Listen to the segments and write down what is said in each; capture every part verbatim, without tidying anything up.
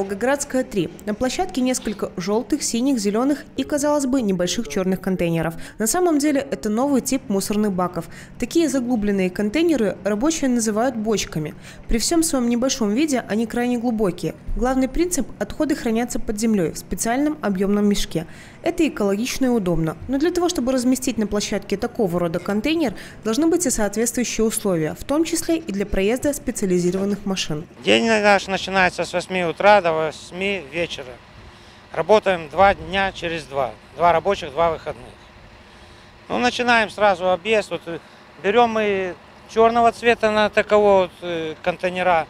Волгоградская, три. На площадке несколько желтых, синих, зеленых и, казалось бы, небольших черных контейнеров. На самом деле это новый тип мусорных баков. Такие заглубленные контейнеры рабочие называют бочками. При всем своем небольшом виде они крайне глубокие. Главный принцип – отходы хранятся под землей в специальном объемном мешке. Это экологично и удобно. Но для того, чтобы разместить на площадке такого рода контейнер, должны быть и соответствующие условия, в том числе и для проезда специализированных машин. День наш начинается с восьми утра до восьми вечера. Работаем два дня через два. Два рабочих, два выходных. Ну, начинаем сразу объезд. Вот берем мы черного цвета на такового вот контейнера.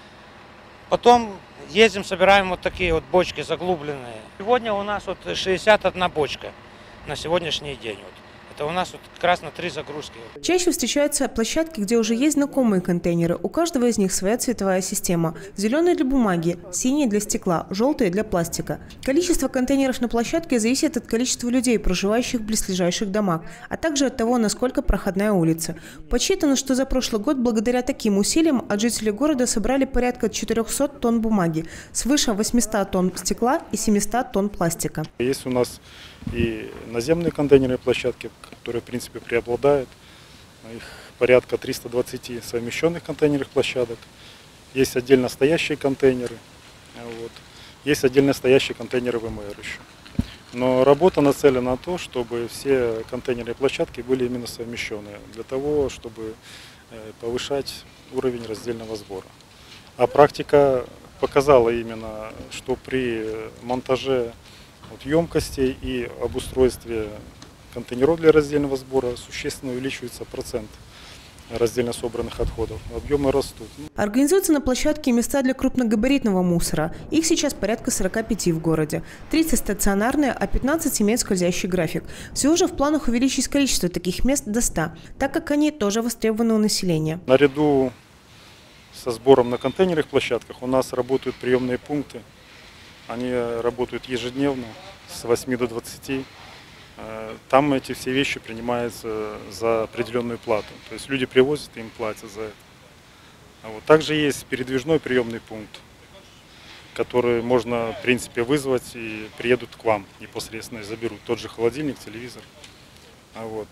Потом ездим, собираем вот такие вот бочки заглубленные. Сегодня у нас вот шестьдесят одна бочка на сегодняшний день. Вот. Это у нас вот как раз на три загрузки. Чаще встречаются площадки, где уже есть знакомые контейнеры. У каждого из них своя цветовая система. Зеленые для бумаги, синие для стекла, желтые для пластика. Количество контейнеров на площадке зависит от количества людей, проживающих в близлежащих домах, а также от того, насколько проходная улица. Подсчитано, что за прошлый год благодаря таким усилиям от жителей города собрали порядка четырёхсот тонн бумаги, свыше восьмисот тонн стекла и семисот тонн пластика. Есть у нас и наземные контейнерные площадки, которые, в принципе, преобладают. Их порядка триста двадцать совмещенных контейнерных площадок. Есть отдельно стоящие контейнеры. Вот. Есть отдельно стоящие контейнеры ВМР еще. Но работа нацелена на то, чтобы все контейнерные площадки были именно совмещенные, для того, чтобы повышать уровень раздельного сбора. А практика показала именно, что при монтаже вот емкостей и обустройстве контейнеров для раздельного сбора существенно увеличивается процент раздельно собранных отходов. Объемы растут. Организуются на площадке места для крупногабаритного мусора. Их сейчас порядка сорока пяти в городе. тридцать стационарные, а пятнадцать имеют скользящий график. Всего же в планах увеличить количество таких мест до ста, так как они тоже востребованы у населения. Наряду со сбором на контейнерных площадках у нас работают приемные пункты. Они работают ежедневно с восьми до двадцати. Там эти все вещи принимаются за определенную плату. То есть люди привозят, им платят за это. А вот также есть передвижной приемный пункт, который можно, в принципе, вызвать и приедут к вам непосредственно и заберут. Тот же холодильник, телевизор. А вот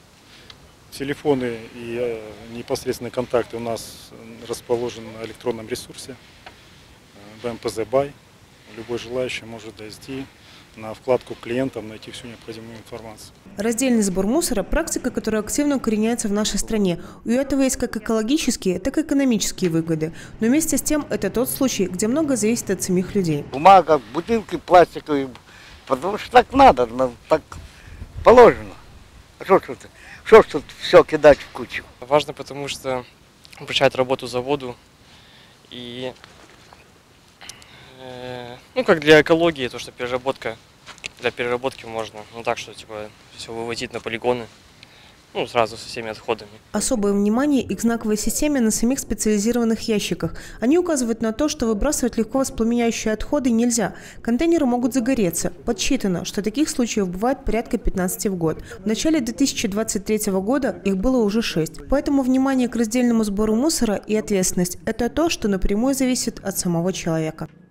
телефоны и непосредственные контакты у нас расположены на электронном ресурсе вэ эм пэ зэ бай. Любой желающий может дойти на вкладку клиентам, найти всю необходимую информацию. Раздельный сбор мусора – практика, которая активно укореняется в нашей стране. У этого есть как экологические, так и экономические выгоды. Но вместе с тем это тот случай, где много зависит от самих людей. Бумага, бутылки пластиковые, потому что так надо, так положено. Что ж тут, что ж тут все кидать в кучу? Важно, потому что упрощает работу заводу и ну, как для экологии, то, что переработка, для переработки можно, ну так, что типа все вывозить на полигоны, ну, сразу со всеми отходами. Особое внимание и к знаковой системе на самих специализированных ящиках. Они указывают на то, что выбрасывать легко воспламеняющие отходы нельзя. Контейнеры могут загореться. Подсчитано, что таких случаев бывает порядка пятнадцати в год. В начале две тысячи двадцать третьего года их было уже шесть. Поэтому внимание к раздельному сбору мусора и ответственность – это то, что напрямую зависит от самого человека.